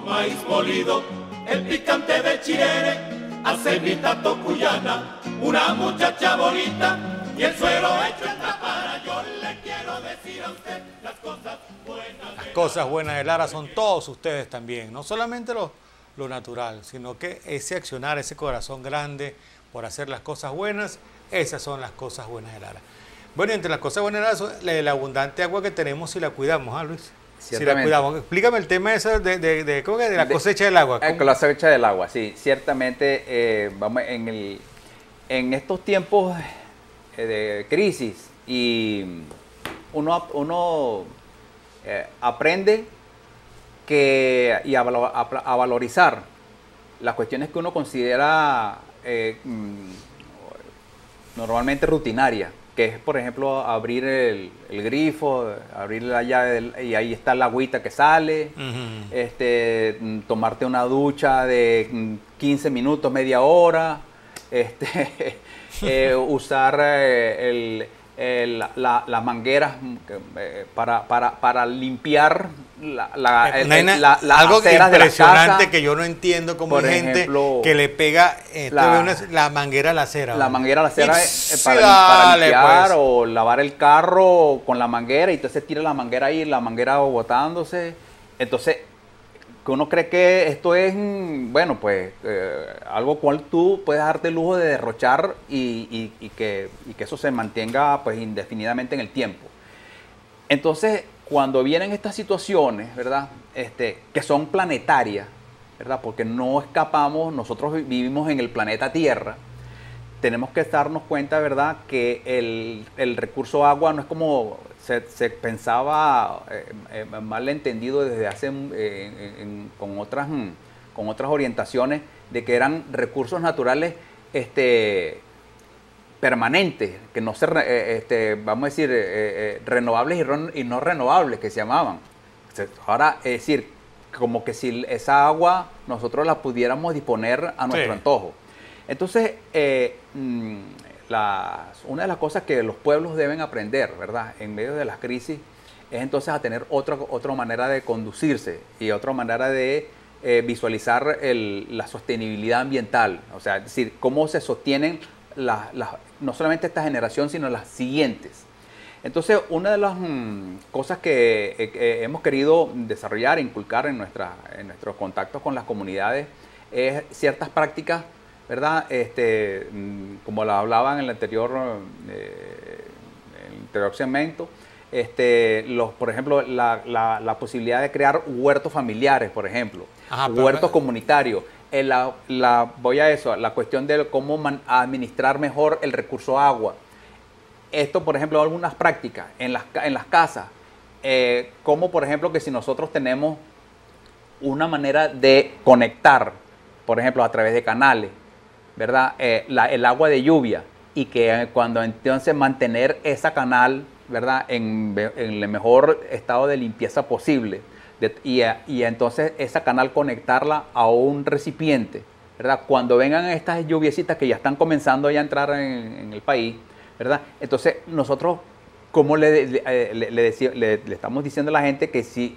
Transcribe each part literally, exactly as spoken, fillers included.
maíz molido, el picante de Chirere, acenita tocuyana, una muchacha bonita y el suelo hecho en tapara. Yo le quiero decir a usted las cosas buenas. Las cosas buenas de Lara son todos ustedes también, no solamente lo, lo natural, sino que ese accionar, ese corazón grande por hacer las cosas buenas, esas son las cosas buenas de Lara. Bueno, entre las cosas buenas de Lara son la, la abundante agua que tenemos si la cuidamos, ¿ah, Luis? Si la cuidamos. Explícame el tema ese de, de, de, ¿cómo que? De la de, cosecha del agua. ¿Cómo? La cosecha del agua, sí. Ciertamente, eh, vamos en, el, en estos tiempos de crisis y uno, uno eh, aprende que, y a, a, a valorizar las cuestiones que uno considera eh, normalmente rutinarias, que es, por ejemplo, abrir el, el grifo, abrir la llave del, y ahí está la agüita que sale, uh-huh. este, tomarte una ducha de quince minutos, media hora, este, eh, usar eh, el, el, la, las mangueras eh, para, para, para limpiar la, la, el, Nena, la, la algo aceras impresionante de la casa. Que yo no entiendo cómo Por hay gente ejemplo, que le pega eh, la, una, la manguera a la acera. La ¿vale? manguera a la acera y, para, para limpiar pues. O lavar el carro con la manguera y entonces tira la manguera ahí, la manguera botándose. Entonces, que uno cree que esto es, bueno, pues eh, algo cual tú puedes darte el lujo de derrochar y, y, y, que, y que eso se mantenga pues indefinidamente en el tiempo. Entonces, cuando vienen estas situaciones, ¿verdad? Este, que son planetarias, ¿verdad? Porque no escapamos, nosotros vivimos en el planeta Tierra, tenemos que darnos cuenta, ¿verdad? Que el, el recurso agua no es como se, se pensaba eh, eh, mal entendido desde hace, eh, en, en, con, otras, con otras orientaciones, de que eran recursos naturales este, permanentes, que no se, eh, este, vamos a decir, eh, eh, renovables y, ron, y no renovables, que se llamaban. Ahora, es decir, como que si esa agua nosotros la pudiéramos disponer a nuestro sí. antojo. Entonces, eh, las, una de las cosas que los pueblos deben aprender, ¿verdad?, en medio de las crisis, es entonces a tener otra, otra manera de conducirse y otra manera de eh, visualizar el, la sostenibilidad ambiental. O sea, es decir, cómo se sostienen la, la, no solamente esta generación, sino las siguientes. Entonces, una de las mmm, cosas que eh, eh, hemos querido desarrollar e inculcar en, nuestra, en nuestros contactos con las comunidades es ciertas prácticas, ¿verdad? Este, como la hablaba en el anterior, eh, el anterior segmento, este, los, por ejemplo, la, la, la posibilidad de crear huertos familiares, por ejemplo, Ajá, huertos pero... comunitarios. Eh, la, la, voy a eso, la cuestión de cómo man, administrar mejor el recurso agua. Esto, por ejemplo, algunas prácticas en las, en las casas, eh, como por ejemplo que si nosotros tenemos una manera de conectar, por ejemplo, a través de canales, ¿verdad? Eh, la, el agua de lluvia y que eh, cuando entonces mantener esa canal, ¿verdad?, en, en el mejor estado de limpieza posible de, y, y entonces esa canal conectarla a un recipiente, ¿verdad? Cuando vengan estas lluviecitas que ya están comenzando ya a entrar en, en el país, ¿verdad? Entonces nosotros, como le, le, le, le, decía, le, le estamos diciendo a la gente que si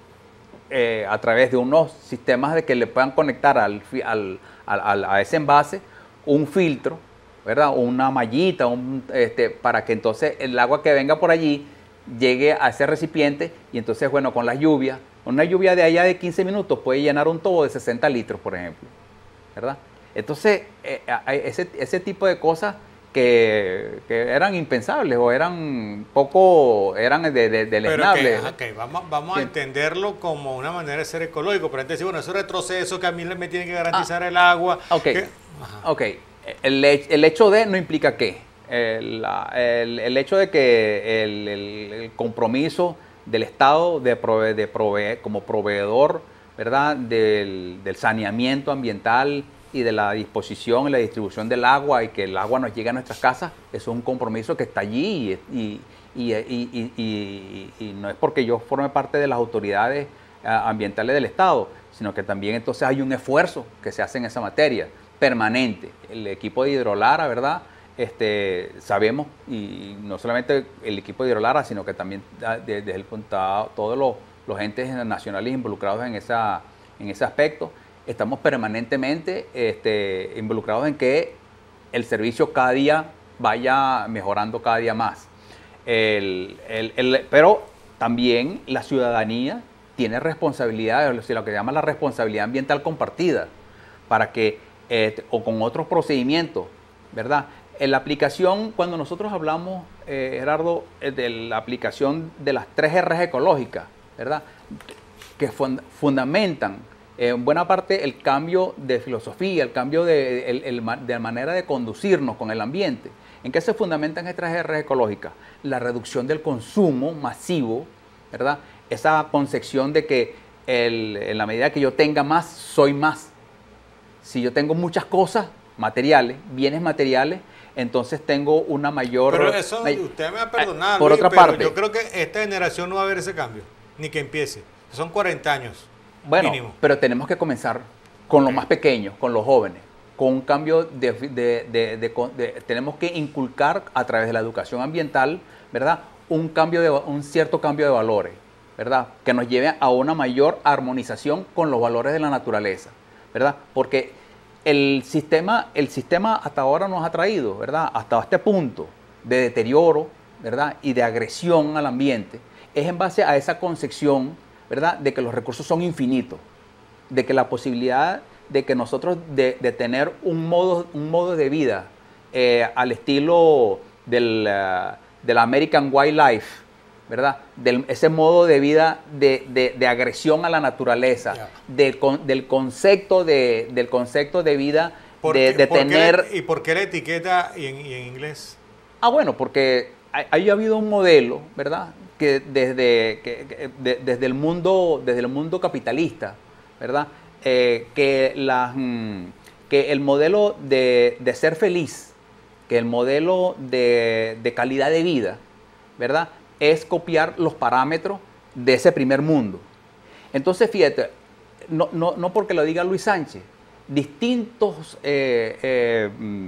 eh, a través de unos sistemas de que le puedan conectar al, al, al, a ese envase un filtro, ¿verdad? Una mallita, un, este, para que entonces el agua que venga por allí llegue a ese recipiente y entonces, bueno, con las lluvias, una lluvia de allá de quince minutos puede llenar un tubo de sesenta litros, por ejemplo, ¿verdad? Entonces, eh, ese, ese tipo de cosas que, que eran impensables o eran poco, eran de, de, deleznables. Pero que, okay, vamos, vamos a entenderlo como una manera de ser ecológico, pero antes decir, bueno, ese retroceso que a mí me tiene que garantizar ah, el agua. Ok, que, ok. El, el hecho de no implica qué. El, el, el hecho de que el, el, el compromiso del Estado de prove, de prove, como proveedor, ¿verdad?, del, del saneamiento ambiental y de la disposición y la distribución del agua y que el agua nos llegue a nuestras casas, eso es un compromiso que está allí y, y, y, y, y, y, y no es porque yo forme parte de las autoridades ambientales del Estado, sino que también entonces hay un esfuerzo que se hace en esa materia, permanente. El equipo de Hidrolara, ¿verdad?, Este, sabemos, y no solamente el equipo de Hidrolara, sino que también desde el punto todos los, los entes nacionales involucrados en esa, en ese aspecto. Estamos permanentemente este, involucrados en que el servicio cada día vaya mejorando cada día más. El, el, el, pero también la ciudadanía tiene responsabilidad, lo que se llama la responsabilidad ambiental compartida, para que, eh, o con otros procedimientos, ¿verdad? En la aplicación, cuando nosotros hablamos, eh, Gerardo, de la aplicación de las tres R's ecológicas, ¿verdad? Que fund fundamentan en eh, buena parte el cambio de filosofía, el cambio de, el, el, de manera de conducirnos con el ambiente. ¿En qué se fundamentan estas R's ecológicas? La reducción del consumo masivo, ¿verdad? Esa concepción de que el, en la medida que yo tenga más, soy más. Si yo tengo muchas cosas materiales, bienes materiales, entonces tengo una mayor... Pero eso, usted me va a perdonar, por Luis, otra pero parte, yo creo que esta generación no va a ver ese cambio, ni que empiece. Son cuarenta años, bueno, mínimo. Pero tenemos que comenzar con okay. los más pequeños, con los jóvenes, con un cambio de, de, de, de, de, de... Tenemos que inculcar a través de la educación ambiental, ¿verdad? Un, cambio de, un cierto cambio de valores, ¿verdad? Que nos lleve a una mayor armonización con los valores de la naturaleza, ¿verdad? Porque el sistema, el sistema hasta ahora nos ha traído, ¿verdad? Hasta este punto de deterioro, ¿verdad? Y de agresión al ambiente, es en base a esa concepción, ¿verdad? De que los recursos son infinitos, de que la posibilidad de que nosotros de, de tener un modo, un modo de vida eh, al estilo del, uh, del American Wildlife, ¿verdad? Del, ese modo de vida de, de, de agresión a la naturaleza, yeah. del, con, del, concepto de, del concepto de vida de, de ¿por tener... Qué, ¿Y por qué la etiqueta y en, y en inglés? Ah, bueno, porque hay, ha habido un modelo, ¿verdad? Que desde, que, que de, desde, el, mundo, desde el mundo capitalista, ¿verdad? Eh, que, la, que el modelo de, de ser feliz, que el modelo de, de calidad de vida, ¿verdad? Es copiar los parámetros de ese primer mundo. Entonces, fíjate, no, no, no porque lo diga Luis Sánchez, distintos eh, eh,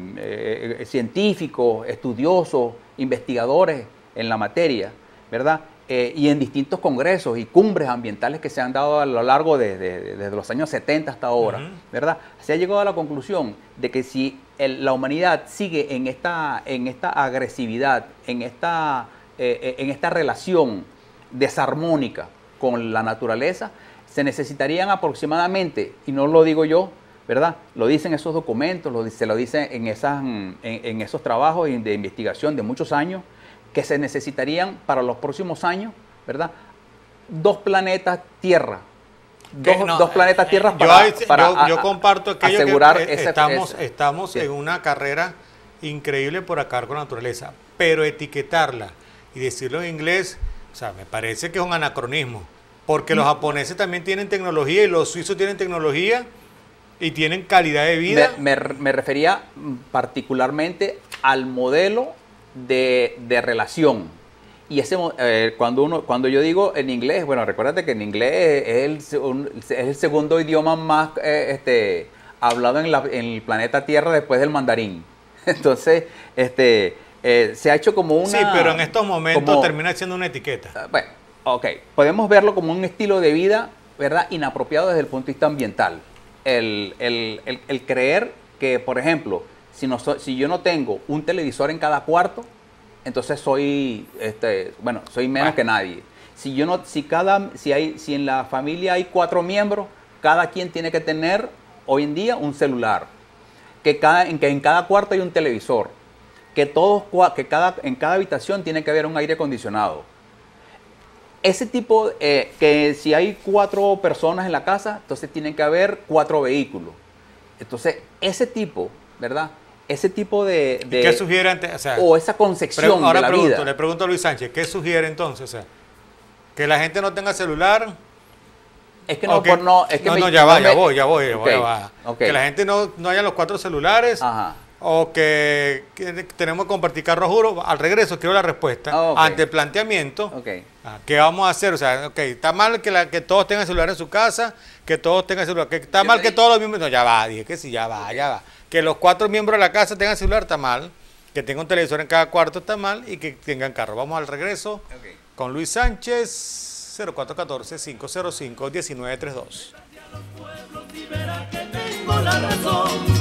eh, científicos, estudiosos, investigadores en la materia, ¿verdad? Eh, y en distintos congresos y cumbres ambientales que se han dado a lo largo de, de, de, desde los años setenta hasta ahora, uh-huh. ¿verdad? Se ha llegado a la conclusión de que si el, la humanidad sigue en esta, en esta agresividad, en esta... Eh, en esta relación desarmónica con la naturaleza, se necesitarían aproximadamente, y no lo digo yo, ¿verdad? Lo dicen esos documentos, lo, se lo dicen en, esas, en, en esos trabajos de investigación de muchos años, que se necesitarían para los próximos años, ¿verdad? Dos planetas Tierra. Dos, no, dos planetas Tierra para, yo, para yo, yo comparto aquello asegurar que ese, estamos, ese, estamos sí. en una carrera increíble por acabar con la naturaleza, pero etiquetarla y decirlo en inglés, o sea, me parece que es un anacronismo, porque los japoneses también tienen tecnología y los suizos tienen tecnología y tienen calidad de vida. Me, me, me refería particularmente al modelo de, de relación. Y ese eh, cuando uno cuando yo digo en inglés, bueno, recuérdate que en inglés es el, un, es el segundo idioma más eh, este, hablado en, la, en el planeta Tierra después del mandarín. Entonces, este... Eh, se ha hecho como una... Sí, pero en estos momentos como, termina siendo una etiqueta. Uh, bueno, ok. Podemos verlo como un estilo de vida, ¿verdad? Inapropiado desde el punto de vista ambiental. El, el, el, el creer que, por ejemplo, si, no so, si yo no tengo un televisor en cada cuarto, entonces soy, este, bueno, soy menos bueno. que nadie. Si yo no, si cada, si hay, si en la familia hay cuatro miembros, cada quien tiene que tener hoy en día un celular. Que, cada, en, que en cada cuarto hay un televisor. Que, todos, que cada, en cada habitación tiene que haber un aire acondicionado. Ese tipo, eh, que si hay cuatro personas en la casa, entonces tienen que haber cuatro vehículos. Entonces, ese tipo, ¿verdad? Ese tipo de... de ¿Qué sugiere antes? O, sea, o esa concepción ahora de la pregunto, vida. Le pregunto a Luis Sánchez, ¿qué sugiere entonces? O sea, que la gente no tenga celular... Es que no, okay. por no... Es que no, me, no, ya no va, me, ya voy, ya voy, ya okay. voy, ya va. Okay. Que la gente no, no haya los cuatro celulares... Ajá. O que, que tenemos que compartir carro, juro. Al regreso quiero la respuesta oh, okay. ante el planteamiento. Okay. ¿Qué vamos a hacer? O sea, ok, está mal que, la, que todos tengan celular en su casa, que todos tengan celular. Que está Yo mal que dije. todos los miembros... No, ya va, dije que sí, ya va, okay. ya va. Que los cuatro miembros de la casa tengan celular está mal. Que tenga un televisor en cada cuarto está mal. Y que tengan carro. Vamos al regreso okay. con Luis Sánchez, cero cuatro uno cuatro, cinco cero cinco, uno nueve tres dos. los pueblos y verá que tengo la razón.